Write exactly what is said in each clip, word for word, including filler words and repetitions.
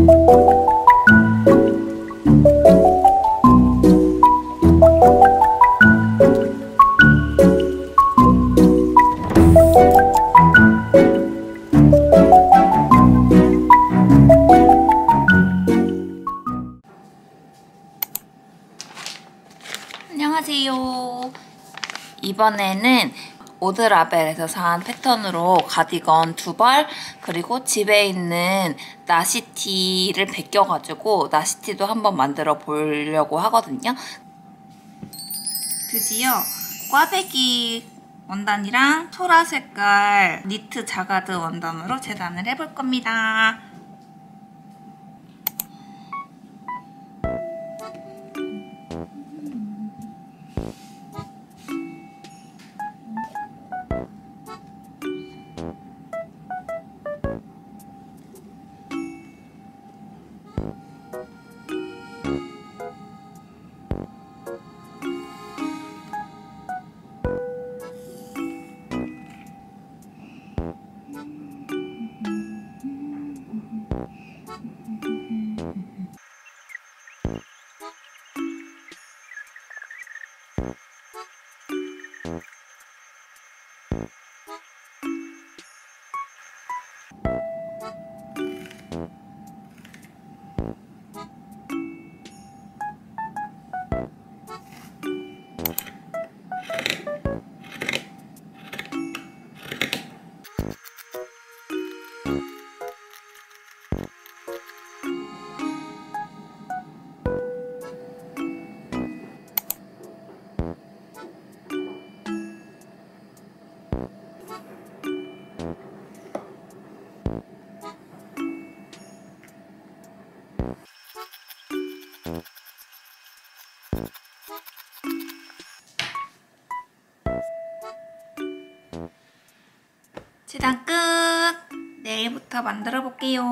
안녕하세요. 이번에는 오드라벨에서 산 패턴으로 가디건 두 벌, 그리고 집에 있는 나시티를 베껴가지고 나시티도 한번 만들어 보려고 하거든요. 드디어 꽈배기 원단이랑 소라 색깔 니트 자가드 원단으로 재단을 해볼 겁니다. 재단 끝! 내일부터 만들어 볼게요.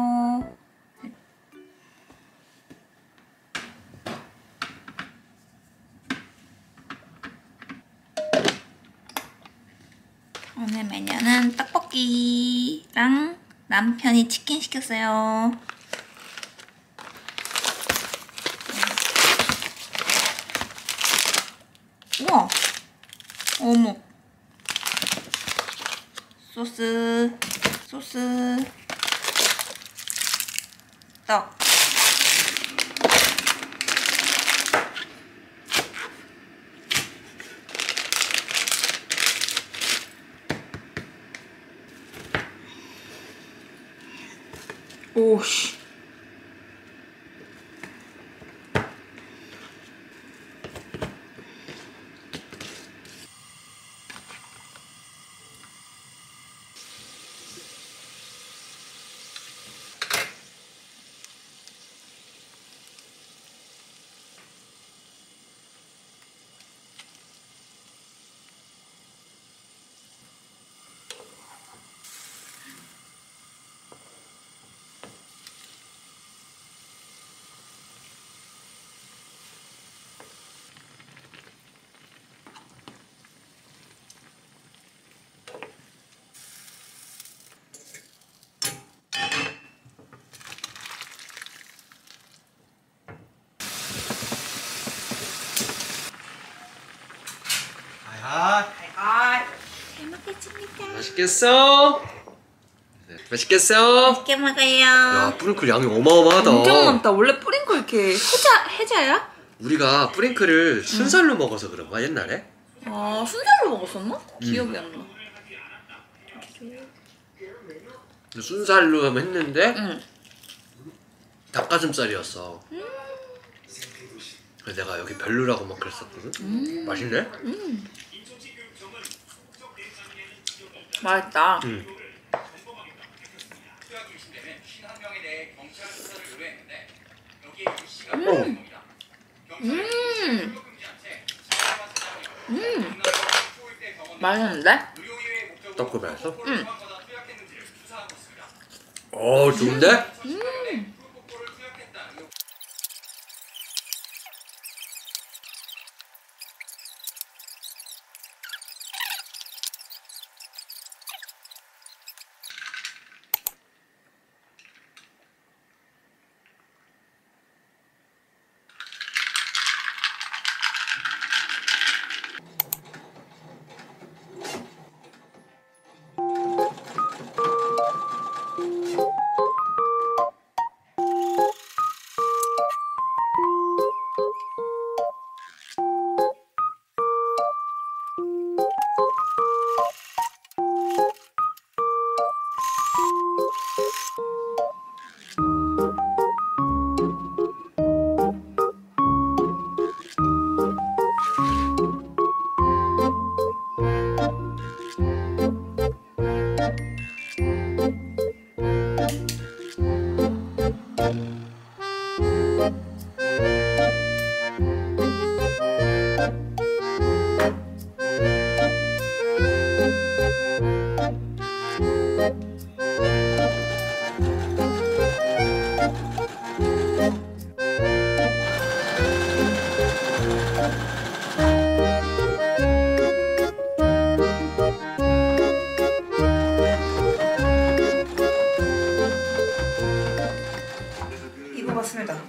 오늘 메뉴는 떡볶이랑 남편이 치킨 시켰어요. 우와! 어묵 소스, 소스, 떡. 오씨. 잘 먹겠습니다. 맛있겠어? 네, 맛있겠어? 맛있게 먹어요. 야, 뿌링클 양이 어마어마하다. 엄청 많다. 원래 뿌링클 이렇게 해자, 해자야? 우리가 뿌링클을 순살로 응. 먹어서 그런가 옛날에? 아, 순살로 먹었었나? 응. 기억이 안 나. 순살로 했는데 응. 닭가슴살이었어. 음. 그래서 내가 여기 별로라고 막 그랬었거든. 음. 맛있네? 음. 맛있다. 응. 음. 음. 음. 맛있는데? 떡국 맛있어? 응. 오, 좋은데? 음. 입어봤습니다.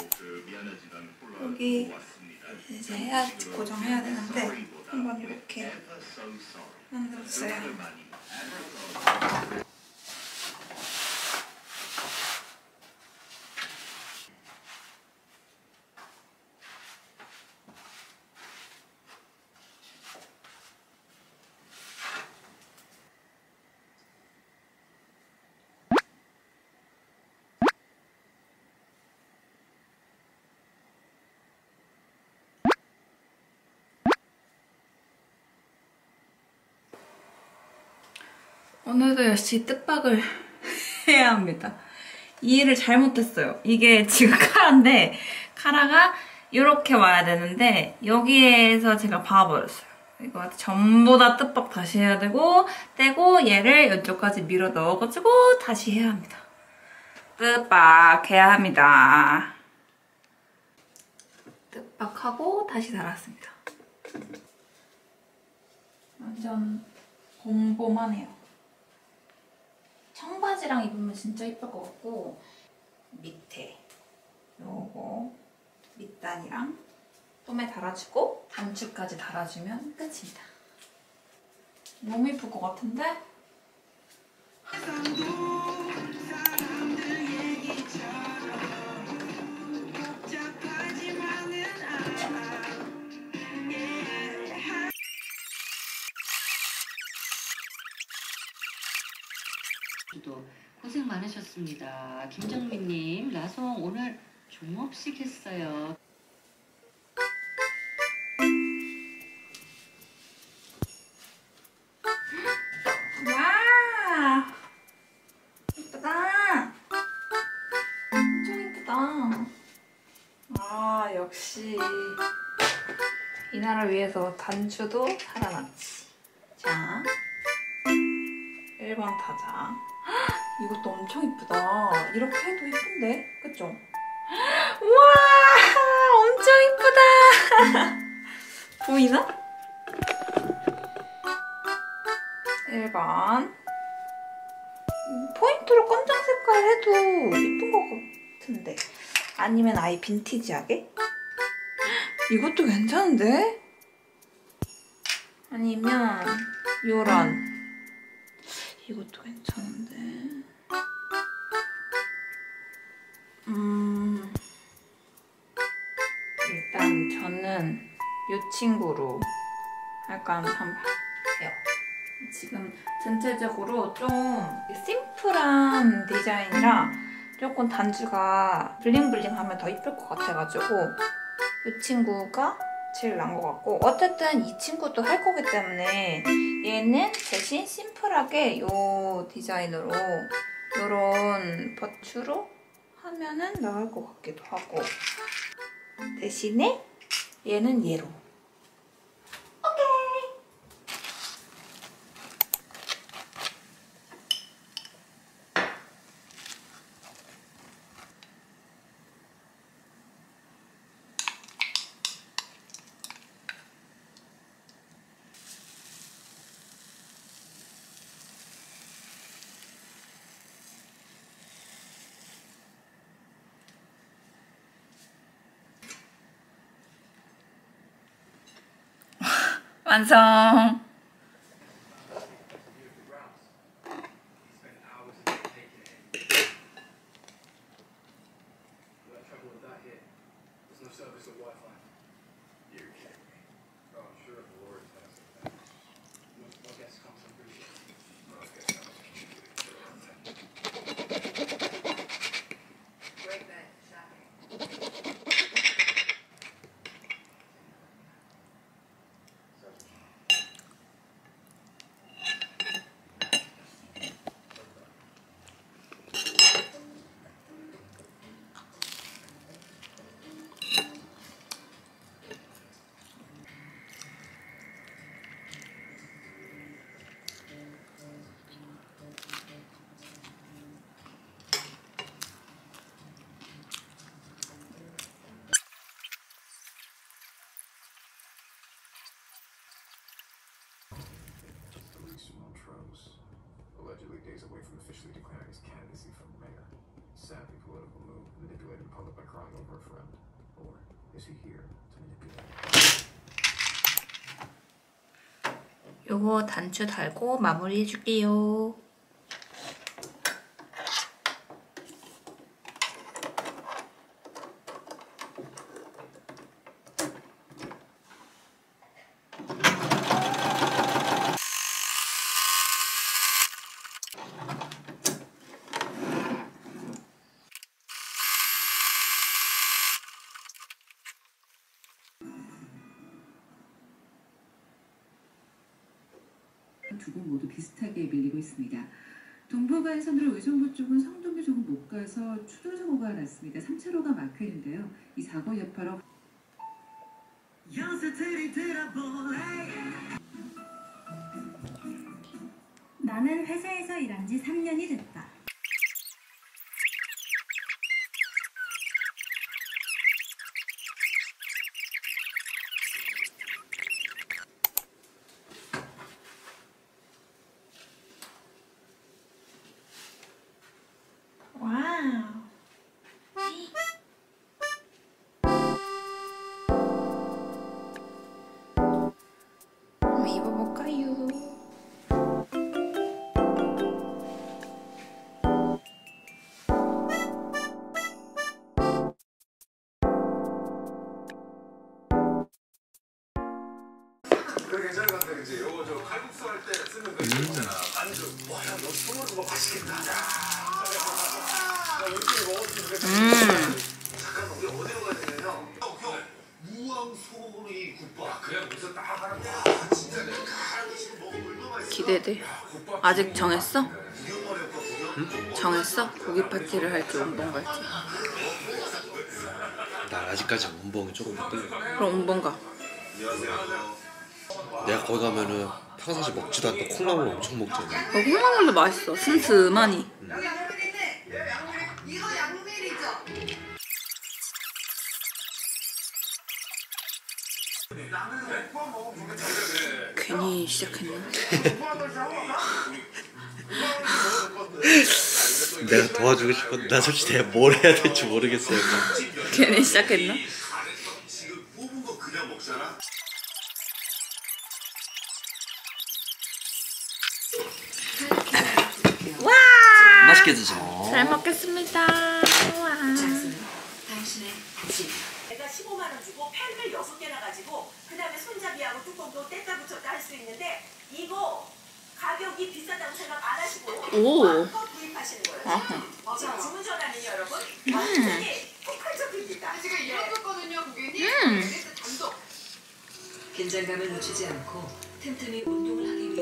여기 이제 해야 고정해야 되는데 한번 이렇게 만들었어요. 오늘도 열심히 뜻박을 해야 합니다. 이해를 잘못했어요. 이게 지금 카라인데 카라가 이렇게 와야 되는데 여기에서 제가 봐버렸어요. 이거 전부 다 뜻박 다시 해야 되고 떼고 얘를 이쪽까지 밀어 넣어가지고 다시 해야 합니다. 뜻박 해야 합니다. 뜻박하고 다시 달았습니다. 완전 봄봄하네요. 청바지랑 입으면 진짜 이쁠 것 같고 밑에 요거 밑단이랑 솜에 달아주고 단추까지 달아주면 끝입니다. 너무 이쁠 것 같은데? 고생 많으셨습니다. 김정민님, 라송 오늘 종업식 했어요. 와, 이쁘다. 엄청 이쁘다. 아, 역시 이 나라를 위해서 단추도 살아났지. 자, 일 번 타자. 이것도 엄청 이쁘다. 이렇게 해도 이쁜데? 그쵸? 우와! 엄청 이쁘다! 보이나? 일 번. 포인트로 검정 색깔 해도 이쁜 것 같은데. 아니면 아예 빈티지하게? 이것도 괜찮은데? 아니면 요런. 이것도 괜찮은데. 음. 일단 저는 이 친구로 약간 한번 해요. 지금 전체적으로 좀 심플한 디자인이라 조금 단추가 블링블링하면 더 이쁠 것 같아가지고 이 친구가 제일 나은 것 같고, 어쨌든 이 친구도 할 거기 때문에 얘는 대신 심플하게 이 디자인으로 이런 버추로 하면은 나을 것 같기도 하고, 대신에 얘는 얘로. 오케이! 완성! political move, manipulating the public by crying over a friend? Or is he here to manipulate? 요거 단추 달고 마무리 해줄게요. 두 곳 모두 비슷하게 밀리고 있습니다. 동부간선으로 의정부 쪽은 성동이 조금 못 가서 추돌 사고가 났습니다. 삼 차로가 막혀 있는데요. 이 사고 여파로 나는 회사에서 일한 지 삼 년이 됐다. 와우. 한번 입어볼까요? 그래 괜찮은 것 같아. 그치? 요거 저 칼국수 할 때 쓰는 거 있잖아. 안주. 와, 야, 너 소금 그거 맛있겠다. 야, 나 이렇게 먹었으면 좋겠다. 음. 잠깐만, 우리 어디로 가야 되냐면, 형, 형, 무항 소금으로 이 국밥. 그냥 무슨 딱 하는 거야. 진짜 내가 칼국수 먹으면 얼마나 맛있어. 기대돼. 아직 정했어? 구경거리였고, 구경. 정했어? 고기 파티를 할지 운동 갈지. 난 아직까지 운봉이 조금 떨려. 그럼 운동 가. 내가 거기 가면은 평상시 먹지도 않던 콩나물 엄청 먹잖아. 어, 콩나물도 맛있어. 슴슴하니. 여기 양밀 있네. 여기 양밀. 이거 양밀이죠. 괜히 시작했네. 내가 도와주고 싶었는데 나 솔직히 내가 뭘 해야 될지 모르겠어요. 괜히 시작했나? 지금 뽑은 거 그냥 먹잖아. 와! 맛있게 드세요. 잘 먹겠습니다. 와. 당신의 집. 내가 십오만 원 주고 펜을 여섯 개나 가지고 그 다음에 손잡이하고 뚜껑도 뗐다 붙였다 할 수 있는데 이거 가격이 비싸다고 생각 안 하시고 오. 마음껏 구입하시는 거예요. 아하. 지금 주문 전화는 여러분 완전히 폭발적입니다. 지금 이런 거거든요, 고객님. 음. 그래서 단독. 긴장감을 놓치지 않고 틈틈이 운동을 하기